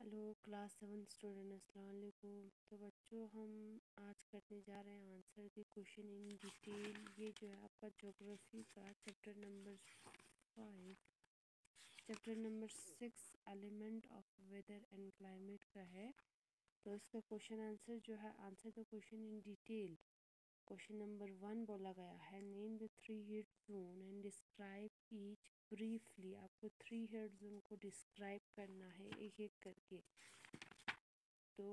Hello class 7 student, अस्सलाम वालेकुम। तो बच्चों, हम आज करने जा रहे हैं answer the question in detail. ये जो है आपका ज्योग्राफी का chapter number 5, chapter number 6 element of weather and climate का है। तो इसका क्वेश्चन आंसर जो है, answer the question in detail. Question number 1 बोला गया है, name the 3 heat zone and describe each briefly. आपको 3 हीट जोन को डिस्क्राइब करना है एक एक करके। तो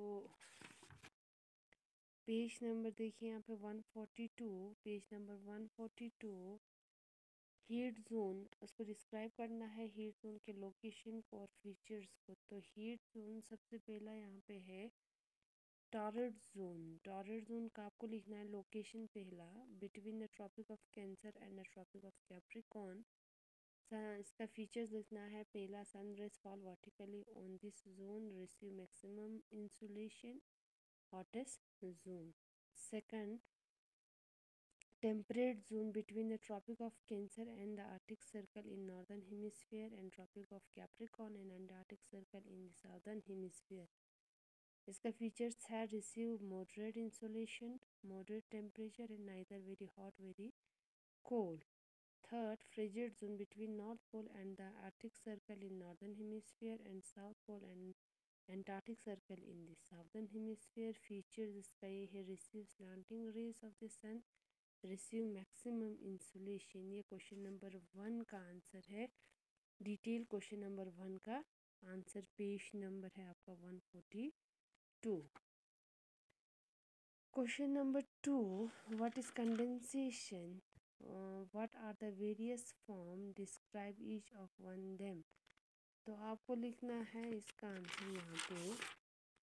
पेज नंबर देखिए यहाँ पे 142, पेज नंबर 142, हीट जोन, उसको डिस्क्राइब करना है, हीट जोन के लोकेशन को और फीचर्स को। तो हीट जोन सबसे पहला यहाँ पे है टॉरड जोन। टॉरड जोन का आपको लिखना है लोकेशन पहला, between the tropic of cancer and the tropic of capricorn. इसका फीचर्स लिखना है, पहला sun rays fall vertically on this zone, receive maximum insulation, hottest zone. Second, temperate zone between the Tropic of Cancer and the Arctic Circle in northern hemisphere, and Tropic of Capricorn and Antarctic Circle in the southern hemisphere. इसका features है, receive moderate insolation, moderate temperature and neither very hot very cold. Third, frigid zone between North Pole and the Arctic Circle in northern hemisphere and South Pole and Antarctic Circle in the southern hemisphere. Features इसका ये है, receive slanting rays of the sun, receive maximum insulation. ये question number 1 का answer है। Detail question number 1 का answer page number है आपका 142। Question number 2, what is condensation, what are the various form, describe each of one them. तो आपको लिखना है इसका आंसर यहाँ पे।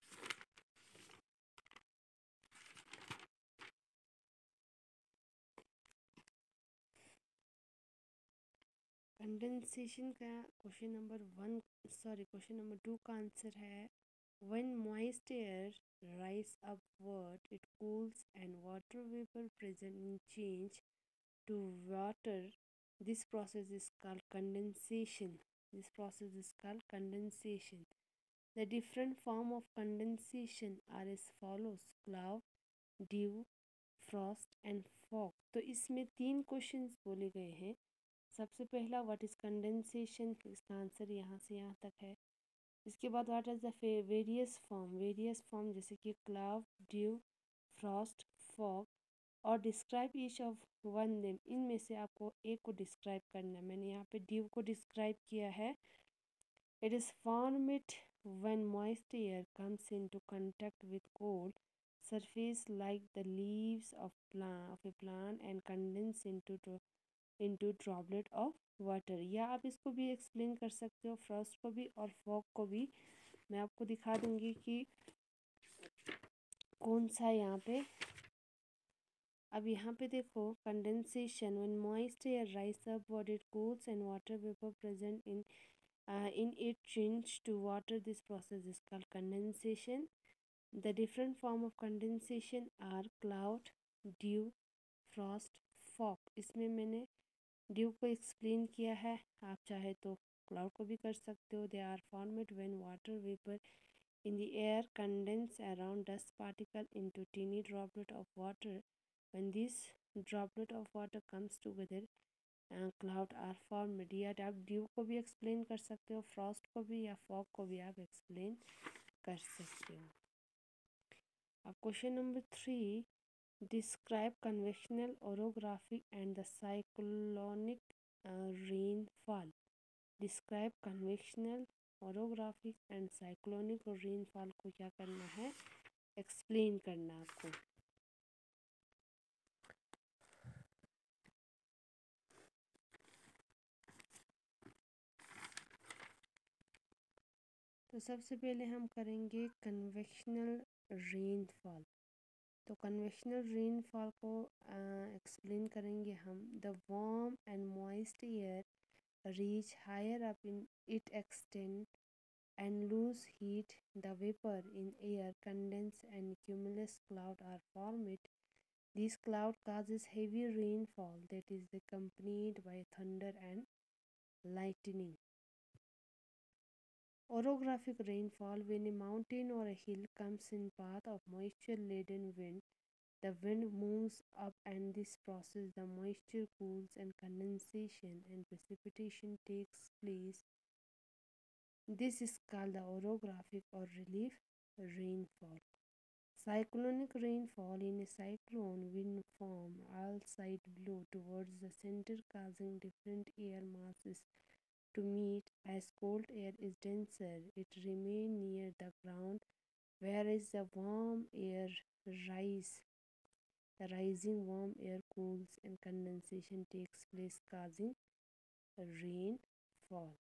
कंडेंसेशन का क्वेश्चन नंबर 2 का आंसर है, when moist air rise upward it cools and water vapor present in change to water. This process is called condensation. This process is called condensation. The different form of condensation are as follows: cloud, dew, frost and fog. तो इसमें 3 questions बोले गए हैं। सबसे पहला what is condensation, इसका answer यहाँ से यहाँ तक है। इसके बाद what is the various form, various form जैसे कि क्लाउड, ड्यू, फ्रॉस्ट, फॉग, और describe each of one them. इनमें से आपको एक को डिस्क्राइब करना है। मैंने यहाँ पे ड्यू को डिस्क्राइब किया है। It is formed when moist air comes into contact with cold surface like the leaves of a plant and condense into droplet of water. या आप इसको भी एक्सप्लेन कर सकते हो, फ्रॉस्ट को भी और फॉग को भी। मैं आपको दिखा दूंगी कि कौन सा यहाँ पे। अब यहाँ पे देखो, condensation when moist air rise upward it cools and water vapour present in it change to water. This process is called condensation. The different form of condensation are cloud, dew, frost, fog. इसमें मैंने due को explain किया है, आप चाहे तो cloud को भी कर सकते हो। They are formed when water vapour in the air condense around dust particle into tiny droplet of water. When this droplet of water comes together cloud are formed. या आप ड्यू को भी एक्सप्लेन कर सकते हो, फ्रॉस्ट को भी या फॉग को भी आप एक्सप्लेन कर सकते हो। अब question number 3, describe convectional orography and the cyclonic rainfall. Describe convectional orography and cyclonic rainfall को क्या करना है, एक्सप्लेन करना आपको। तो सबसे पहले हम करेंगे कन्वेक्शनल रेनफॉल। तो कन्वेक्शनल रेनफॉल को एक्सप्लेन करेंगे हम। The warm and moist air reach higher up in it extend and lose heat. The vapor in air condense and cumulus cloud are formed. This cloud causes heavy rainfall that is accompanied by thunder and lightning. Orographic rainfall: when a mountain or a hill comes in path of moisture laden wind, the wind moves up and this process the moisture cools and condensation and precipitation takes place. This is called the orographic or relief rainfall. Cyclonic rainfall: in a cyclone, wind form all sides blow towards the center, causing different air masses to meet. As cold air is denser, it remains near the ground, whereas the warm air rise. The rising warm air cools and condensation takes place, causing rainfall.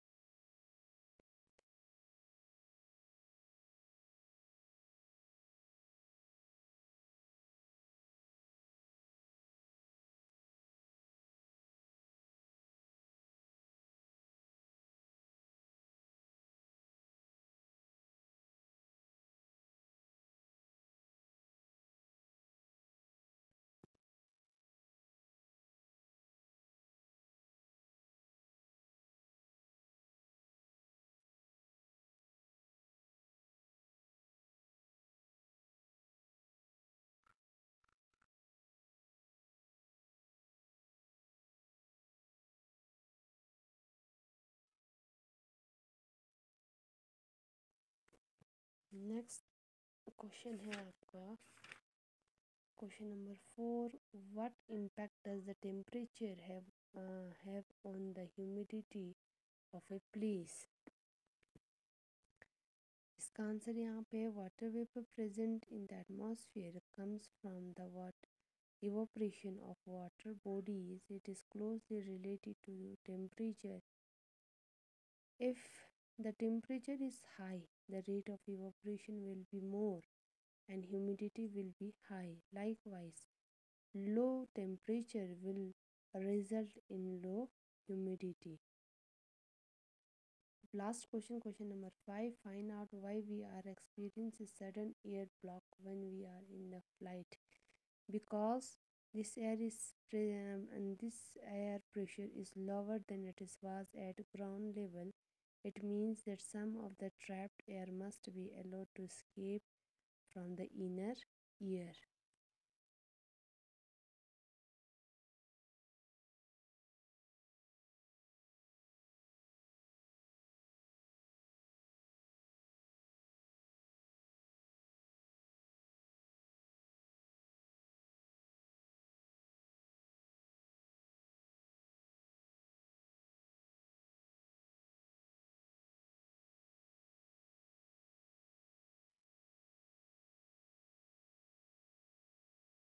Next question है आपका question number 4. What impact does the temperature have on the humidity of a place. इसका answer यहाँ पे water vapour present in the atmosphere comes from the water evaporation of water bodies. It is closely related to temperature. If the temperature is high, the rate of evaporation will be more and humidity will be high. Likewise, low temperature will result in low humidity. Last question, question number 5. Find out why we are experiencing sudden air block when we are in the flight. Because this air is and this air pressure is lower than it was at ground level. It means that some of the trapped air must be allowed to escape from the inner ear.